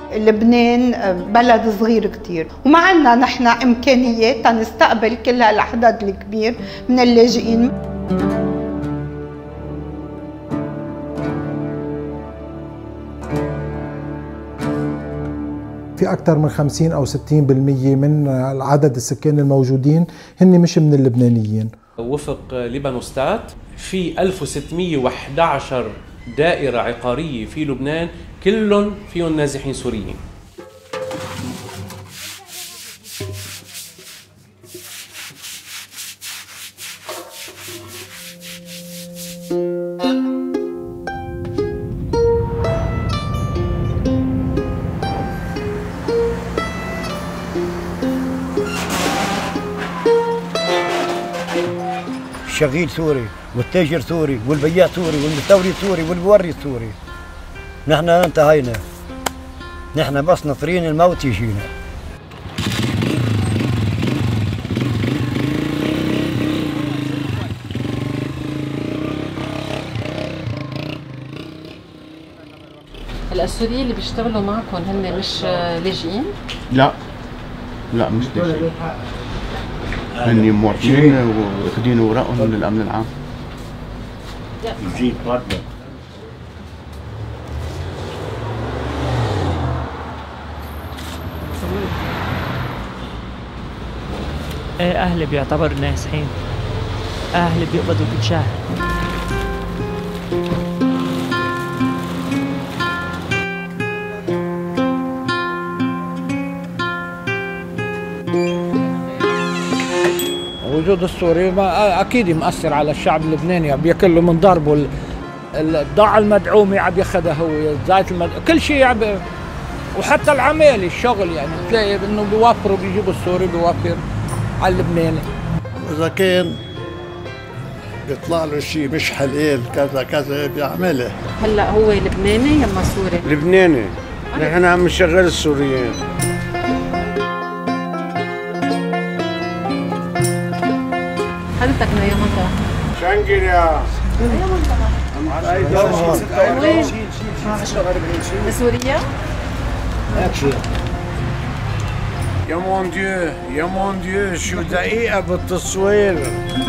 لبنان بلد صغير كتير وما عندنا نحن إمكانيات تنستقبل كل هالعدد الكبير من اللاجئين. في أكثر من 50 أو 60% من عدد السكان الموجودين هن مش من اللبنانيين. وفق ليبانوستات في 1611 دائرة عقارية في لبنان كلهم فيهم نازحين سوريين. الشغيل سوري والتاجر سوري والبياع سوري والمستورد سوري والمورد سوري. نحن انتهينا، نحن بس ناطرين الموت يجينا. السوريين اللي بيشتغلوا معكم هن مش لاجئين؟ لا مش لاجئين، هن مواطنين واخدين اوراقهم من الامن العام. يجيب برضه. ايه اهلي بيعتبر نازحين، اهلي بيقبضوا كل شهر. وجود السوري اكيد مأثر على الشعب اللبناني، بياكل له من ضربه، البضاعة المدعومة عم ياخذها هو، زيت كل شيء وحتى العمال الشغل يعني تلاقي انه بيوفروا، بيجيبوا السوري بيوفر على اللبناني. اذا كان بيطلع له شيء مش حلال كذا كذا بيعمله. هلا هو لبناني يما سوري؟ لبناني، نحن عم نشغل السوريين. حضرتك من اي منطقة؟ شنقريا. اي منطقة؟ وين؟ بسوريا؟ يا مون ديو شو دقيقة بالتصوير.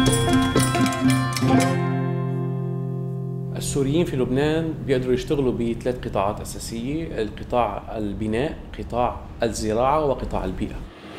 السوريين في لبنان بيقدروا يشتغلوا بثلاث قطاعات أساسية: القطاع البناء، قطاع الزراعة، وقطاع البيئة.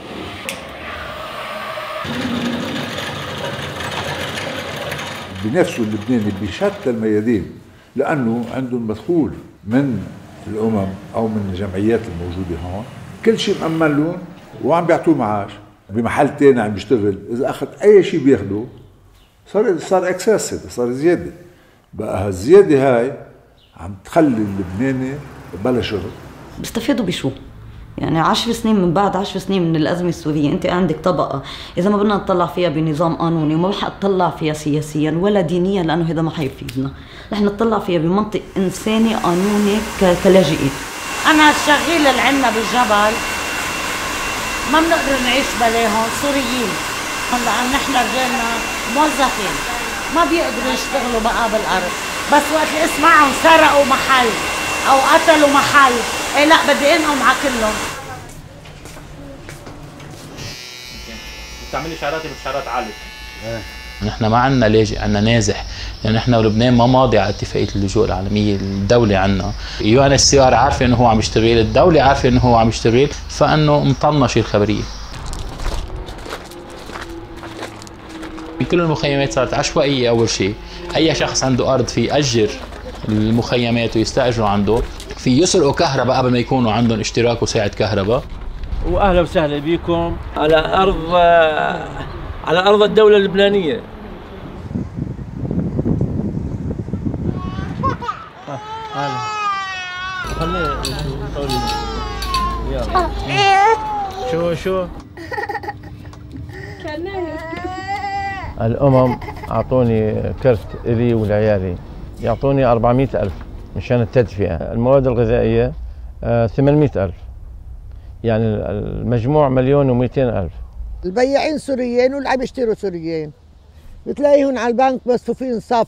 بنفسه اللبناني بشتى الميادين لأنه عندهم مدخول من الأمم أو من الجمعيات الموجودة هون، كل شيء مأمن لهم وعم بيعطوه معاش. بمحل تاني عم يشتغل إذا أخذ أي شيء بياخده صار اكسس، صار زيادة. بقى هالزيادة هاي عم تخلي اللبناني بلا شغل. بيستفيدوا بشو؟ يعني 10 سنين من بعد 10 سنين من الأزمة السورية أنت عندك طبقة إذا ما بدنا نطلع فيها بنظام قانوني وما بحق نطلع فيها سياسيا ولا دينيا لأنه هذا ما حيفيدنا، نحن نطلع فيها بمنطق إنساني قانوني كلاجئين. أنا الشغيل اللي عندنا بالجبل ما بنقدر نعيش بلاهم سوريين، لأن نحن رجالنا موظفين ما بيقدروا يشتغلوا بقى بالأرض، بس وقت اللي اسمعهم سرقوا محل أو قتلوا محل إيه لا بدي انقم على كلهم. بتعملي شعاراتي مش شعارات عالية. نحن ما عندنا لاجئ، عندنا نازح، لأن نحن ولبنان ما ماضي على اتفاقية اللجوء العالمية. الدولة عنا UNHCR عارفة إنه هو عم يشتغل، الدولة عارفة إنه هو عم يشتغل، فإنه مطنش الخبرية. كل المخيمات صارت عشوائية. أول شيء أي شخص عنده أرض في يأجر المخيمات ويستأجروا عنده، في يسرقوا كهرباء قبل ما يكونوا عندهم اشتراك وساعة كهرباء. واهلا وسهلا بكم على ارض الدولة اللبنانية. شو الأمم أعطوني كرت إلي ولعيالي، يعطوني 400,000 مشان التدفئة. المواد الغذائية 800,000، يعني المجموع 1,200,000. البياعين سوريين واللي عم يشتروا سوريين، بتلاقيهم على البنك مصفوفين صف.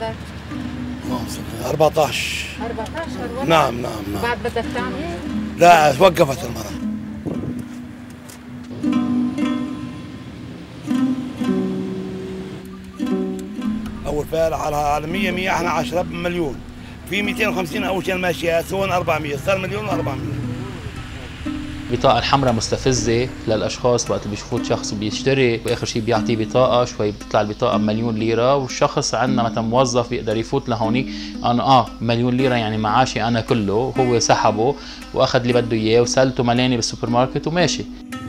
عمرك؟ 14. 14 والله؟ نعم. بعد بدك تعمل؟ لا توقفت المرة. أول فعل على 100 احنا 10 مليون. في 250 أول شيء الماشيات سوون 400 صار 1,400,000. البطاقة الحمراء مستفزة للأشخاص وقت بيشوفوا شخص بيشتري وآخر شيء بيعطيه بطاقة، شوي بتطلع البطاقة بمليون ليرة، والشخص عندنا مثلا موظف بيقدر يفوت لهونيك أنا مليون ليرة يعني معاشي أنا كله، هو سحبه وأخذ اللي بده إياه وسلته ملاني بالسوبر ماركت وماشي.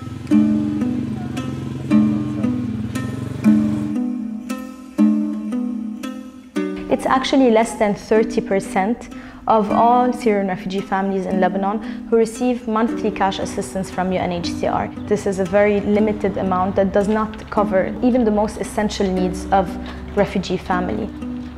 It's actually less than 30% of all Syrian refugee families in Lebanon who receive monthly cash assistance from UNHCR. This is a very limited amount that does not cover even the most essential needs of refugee family.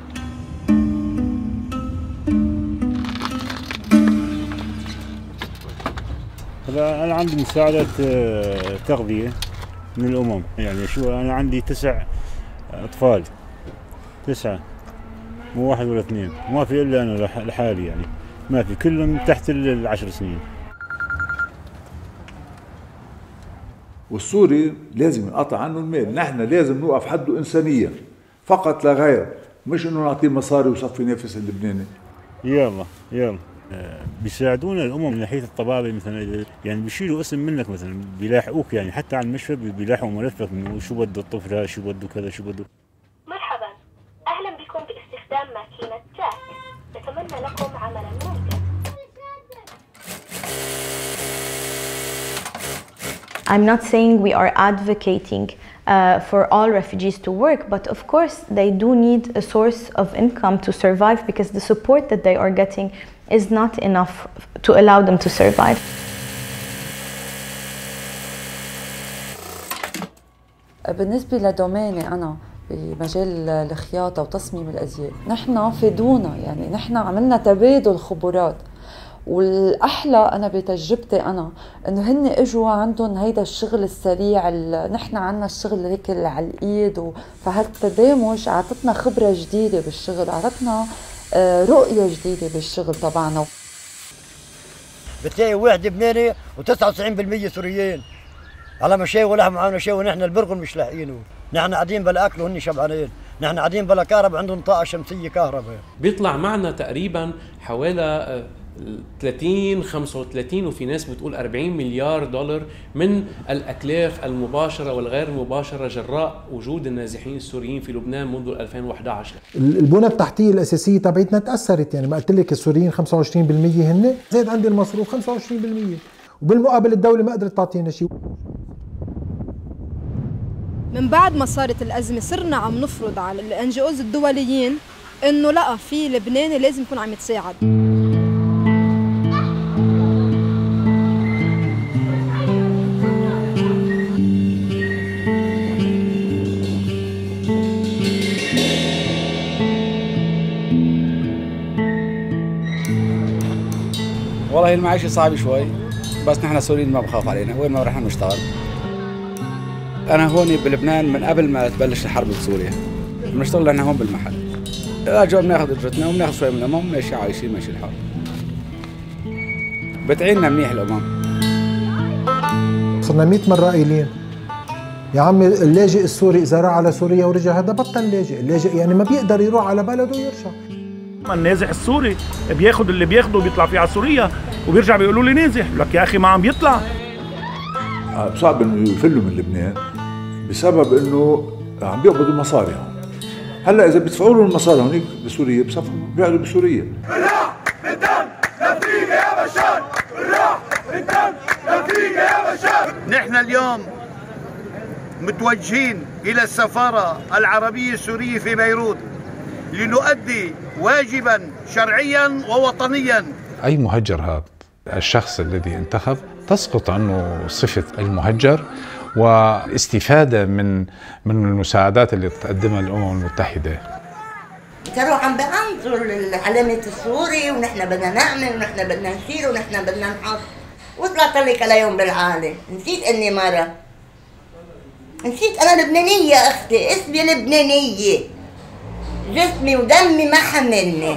أنا عندي مساعدة تغذية من الأمم، يعني شو أنا عندي 9 أطفال، 9 مو 1 ولا 2، ما في إلا أنا لحالي يعني، ما في كلهم تحت 10 سنين. والسوري لازم ينقطع عنه المال، نحن لازم نوقف حده إنسانيا فقط لا غير، مش إنه نعطيه مصاري وصفي نافس اللبناني. يلا بيساعدونا الامم من ناحيه الطبابه مثلا، يعني بيشيلوا اسم منك مثلا بيلاحقوك، يعني حتى على المشفى بيلاحقوا ملفك انه شو بده الطفل، شو بده كذا شو بده. مرحبا، اهلا بكم باستخدام ماكينه جاك، نتمنى لكم عملا ممتع. I'm not saying we are advocating for all refugees to work, but of course they do need a source of income to survive because the support that they are getting is not enough to allow them to survive. بالنسبة لدوميني أنا بمجال الخياطة وتصميم الأزياء، نحن فادونا، يعني نحن عملنا تبادل خبرات، والأحلى أنا بتجربتي أنا إنه هن إجوا عندهم هيدا الشغل السريع، نحن عنا الشغل هيك على الإيد، فهالتدامج عطتنا خبرة جديدة بالشغل، عطتنا رؤية جديدة بالشغل تبعنا. بتلاقي واحد لبناني و99% سوريين على مشاي ولا معانا شيء، ونحن البرغل مش لاحقينه، نحن قاعدين بلا اكل وهن شبعانين، نحن قاعدين بلا كهرباء عندهم طاقه شمسيه كهرباء. بيطلع معنا تقريبا حوالي 30 35 وفي ناس بتقول 40 مليار دولار من الأتلاف المباشرة والغير المباشرة جراء وجود النازحين السوريين في لبنان منذ 2011. البنى التحتية الأساسية تبعتنا تأثرت، يعني ما قلت لك السوريين 25% هن، زاد عندي المصروف 25%، وبالمقابل الدولة ما قدرت تعطينا شيء. من بعد ما صارت الأزمة صرنا عم نفرض على الNGOs الدوليين إنه لا، في لبناني لازم يكون عم يتساعد. والله المعيشة صعبة شوي، بس نحن سوريين ما بخاف علينا، وين ما رح نشتغل. أنا هون بلبنان من قبل ما تبلش الحرب بسوريا، بنشتغل نحن هون بالمحل. جو بناخذ اجرتنا وبناخذ شوي من الأمم، ماشي عايشين ماشي الحال. بتعيننا منيح الأمم. صرنا 100 مرة قايلين يا عمي اللاجئ السوري إذا راح على سوريا ورجع هذا بطل لاجئ، اللاجئ يعني ما بيقدر يروح على بلده ويرجع. النازح السوري بياخد اللي بياخده بيطلع فيه على سوريا وبيرجع بيقولوا لي نازح، لك يا اخي ما عم بيطلع. صعب انه يفلوا من لبنان بسبب انه عم بيقبضوا مصاري هون. هلا اذا بيدفعوا لهم المصاري هونيك بسوريا بصفوا بيقعدوا بسوريا. بالراح بالدم لفريقة يا بشار، بالراح بالدم لفريقة يا بشار. نحن اليوم متوجهين الى السفارة العربية السورية في بيروت لنؤدي واجبا شرعيا ووطنيا. أي مهجر هذا الشخص الذي انتخب تسقط عنه صفة المهجر واستفادة من المساعدات اللي تقدمها الأمم المتحدة. كانوا عم بعنصروا العلامة السوري، ونحن بدنا نعمل ونحن بدنا نشيل ونحن بدنا نحط، وطلعت لك على يوم بالعالي. نسيت اني مرة، نسيت انا لبنانية اختي، اسمي لبنانية. جسمي ودمي ما حملني.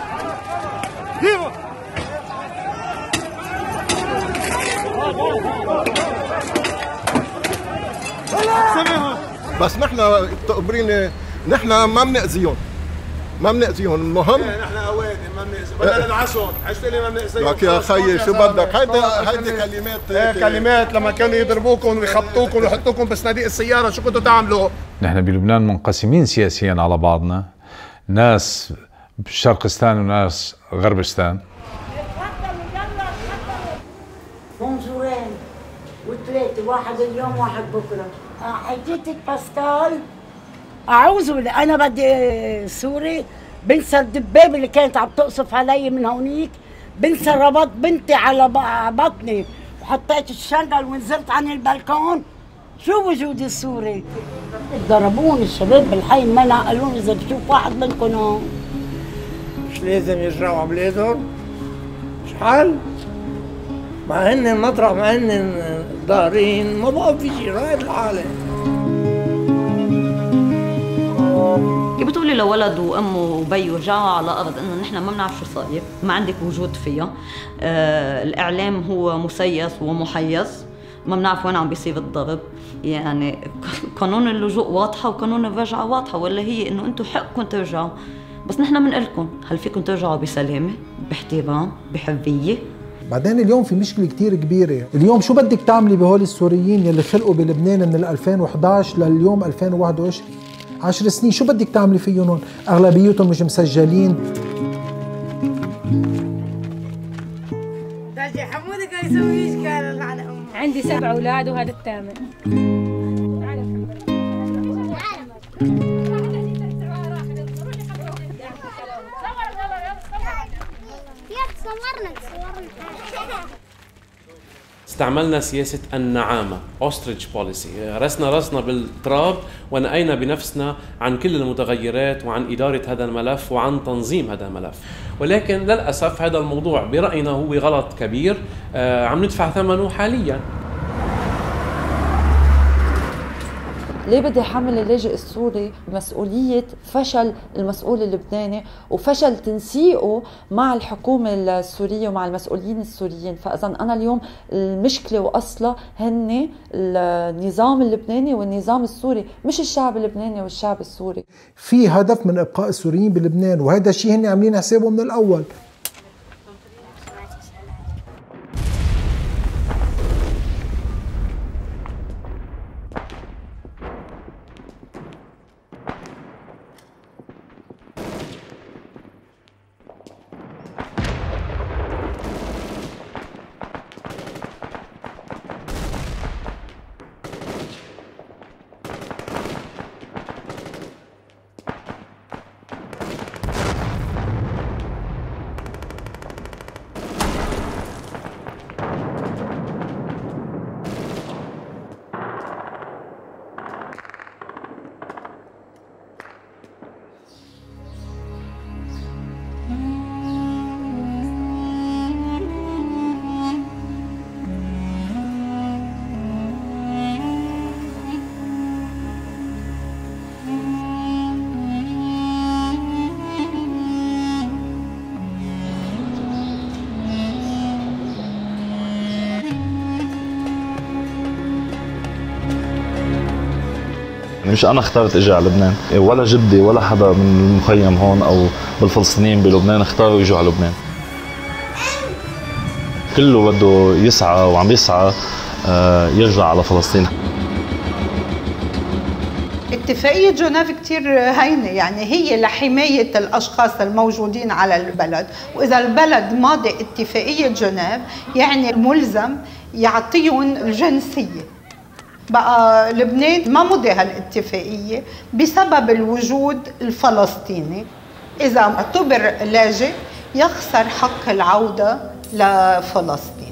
بس نحن تقبرين نحن ما بنأذيهم، ما بنأذيهم. المهم نحن اوادم ما بنأذيهم، بدنا ننعسهم. عشت لي ما بنأذيهم. لك يا خيي شو بدك؟ هيدي كلمات كلمات. لما كانوا يضربوكم ويخبطوكم ويحطوكم بصناديق السياره شو كنتوا تعملوا؟ نحن بلبنان منقسمين سياسيا على بعضنا، ناس بشرقستان وناس غربستان. منظورين وثلاثة، واحد اليوم واحد بكره. حجتك باسكال اعوذ بالله، انا بدي سوري. بنسى الدبابه اللي كانت عم تقصف علي من هونيك، بنسى ربط بنتي على بطني وحطيت الشنقل ونزلت عن البلكون. شو وجودي السوري؟ ضربوني الشباب بالحي، ما نعقلوني. اذا بشوف واحد منكم هون مش لازم يرجعوا على بلادهم؟ شحال؟ مع هن مطرح ما هن ضارين ما بقى في شيء. رايح الحالة. كيف بتقولي لولد وامه وبيه رجعوا على الارض انه نحن ما بنعرف شو صاير، ما عندك وجود فيها. الاعلام هو مسيس ومحيز، ما بنعرف وين عم بيصير الضرب. يعني قانون اللجوء واضحه وقانون الرجعه واضحه، ولا هي انه انتم حقكم ترجعوا، بس نحن بنقلكم هل فيكم ترجعوا بسلامه، باحترام، بحريه؟ بعدين اليوم في مشكلة كتير كبيرة. اليوم شو بدك تعملي بهول السوريين يلي خلقوا بلبنان من 2011 لليوم 2021؟ 10 سنين. شو بدك تعملي فيهم هون؟ أغلبيتهم مش مسجلين. داجي حمودي كان يسوي ايش كان على امه. عندي 7 اولاد وهذا الثامن. استعملنا سياسة النعامة اوستريتش بوليسي، رسنا راسنا بالتراب ونأينا بنفسنا عن كل المتغيرات وعن إدارة هذا الملف وعن تنظيم هذا الملف. ولكن للأسف هذا الموضوع برأينا هو غلط كبير عم ندفع ثمنه حاليا. ليه بدي احمل اللاجئ السوري مسؤولية فشل المسؤول اللبناني وفشل تنسيقه مع الحكومة السورية ومع المسؤولين السوريين؟ فإذا أنا اليوم المشكلة وأصلها هن النظام اللبناني والنظام السوري، مش الشعب اللبناني والشعب السوري. في هدف من إبقاء السوريين بلبنان، وهذا الشيء هن عاملين حسابه من الأول. مش انا اخترت اجي على لبنان، ولا جدي ولا حدا من المخيم هون او بالفلسطينيين بلبنان اختاروا يجوا على لبنان. كله بده يسعى وعم يسعى يرجع على فلسطين. اتفاقية جنيف كتير هينة، يعني هي لحماية الأشخاص الموجودين على البلد، وإذا البلد ماضي اتفاقية جنيف يعني الملزم يعطيهم الجنسية. بقى لبنان ما مضي هالاتفاقية بسبب الوجود الفلسطيني. إذا اعتبر لاجئ يخسر حق العودة لفلسطين.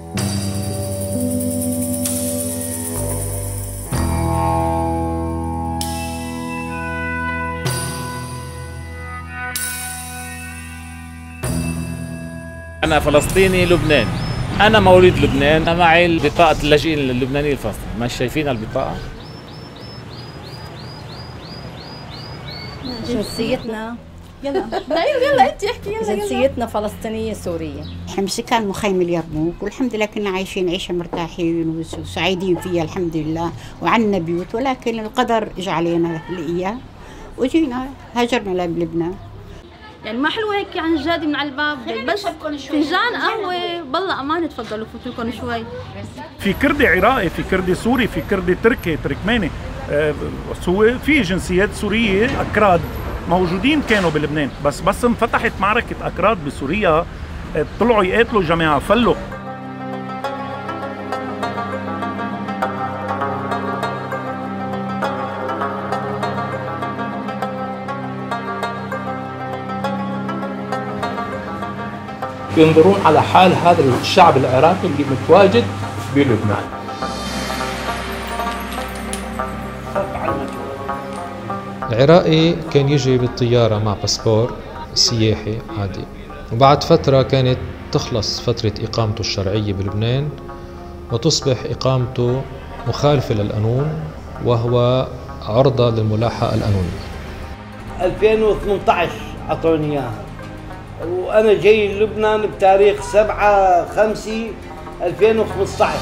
أنا فلسطيني لبناني، أنا مواليد لبنان، أنا معي بطاقة اللاجئين اللبنانية الفلسطينية، مش شايفين البطاقة؟ جنسيتنا يلا يلا انت احكي يلا. جنسيتنا فلسطينية سورية. احنا من سكان مخيم اليرموك والحمد لله كنا عايشين عيشة مرتاحين وسعيدين فيها الحمد لله وعنا بيوت، ولكن القدر اجى علينا لإياه وجينا هاجرنا لبنان. يعني ما حلوة هيك عن جادي من على الباب بس فنجان قهوة بالله أمان تفضلوا فوتوا لكم شوي. في كردي عراقي، في كردي سوري، في كردي تركي تركماني، في جنسيات سورية أكراد موجودين كانوا بلبنان، بس انفتحت معركة أكراد بسوريا طلعوا يقاتلوا جماعة فلوا. ينظرون على حال هذا الشعب العراقي اللي متواجد بلبنان. العراقي كان يجي بالطيارة مع باسبور سياحي عادي، وبعد فترة كانت تخلص فترة إقامته الشرعية بلبنان وتصبح إقامته مخالفة للقانون وهو عرضة للملاحقة القانونية. 2018 أعطوني إياها وأنا جاي لبنان بتاريخ 7/5/2015.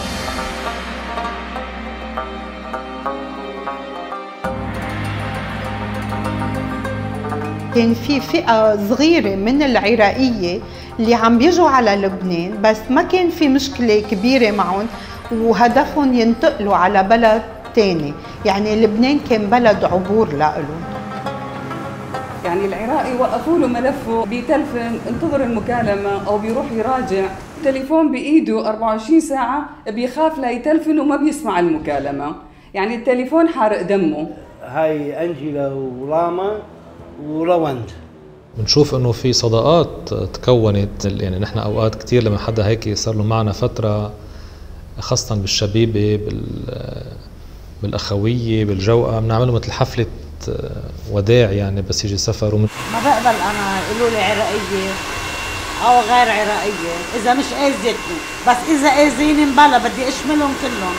كان في فئة صغيرة من العراقية اللي عم بيجوا على لبنان، بس ما كان في مشكلة كبيرة معهم وهدفهم ينتقلوا على بلد تاني، يعني لبنان كان بلد عبور لهم. يعني العراقي وقفوا له ملفه بتلفن انتظر المكالمة أو بيروح يراجع، التليفون بإيده 24 ساعة بيخاف لا يتلفن وما بيسمع المكالمة، يعني التليفون حارق دمه. هاي أنجيلا وراما وروند. بنشوف انه في صداقات تكونت، يعني نحن اوقات كثير لما حدا هيك صار له معنا فتره خاصه بالشبيبه بالاخويه بالجوقه بنعمله مثل حفله وداع يعني بس يجي سفر ما بقبل انا يقولوا لي عراقيه او غير عراقيه اذا مش اذيتني، بس اذا اذيني مبلا بدي اشملهم كلهم.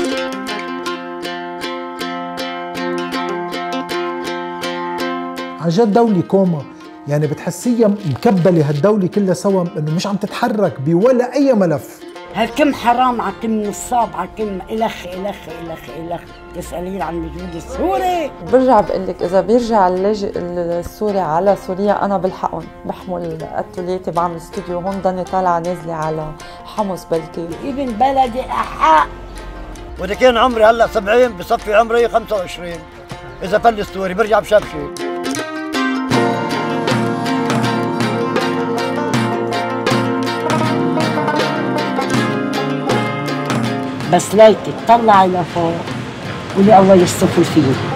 عن جد دولة كوما، يعني بتحسيها مكبلة هالدولة كلها سوا، انه مش عم تتحرك بولا اي ملف. هالكم حرام على كم نصاب على كم الخ الخ الخ الخ، تسألين عن الوجود السوري. برجع بقول لك اذا بيرجع اللاجئ السوري على سوريا انا بلحقهم، بحمل قتلاتي بعمل استوديو هون ضلني طالعه نازله على حمص بلكي. ابن بلدي احق. واذا كان عمري هلا 70 بصفي عمري 25، اذا فل سوري برجع بشبشب. بس ليكي تطلعي لفوق قولي الله يصطفل فيه.